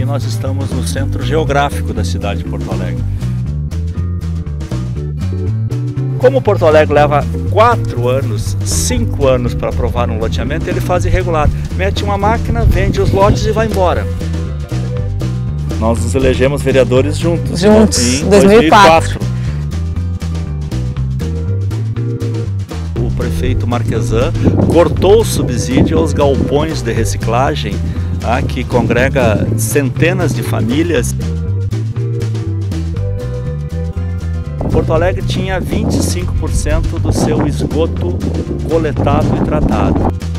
nós estamos no centro geográfico da cidade de Porto Alegre. Como Porto Alegre leva 4 anos, 5 anos para aprovar um loteamento, ele faz irregular. Mete uma máquina, vende os lotes e vai embora. Nós nos elegemos vereadores juntos em 2004. O prefeito Marquesan cortou o subsídio aos galpões de reciclagem, que congrega centenas de famílias. Porto Alegre tinha 25% do seu esgoto coletado e tratado.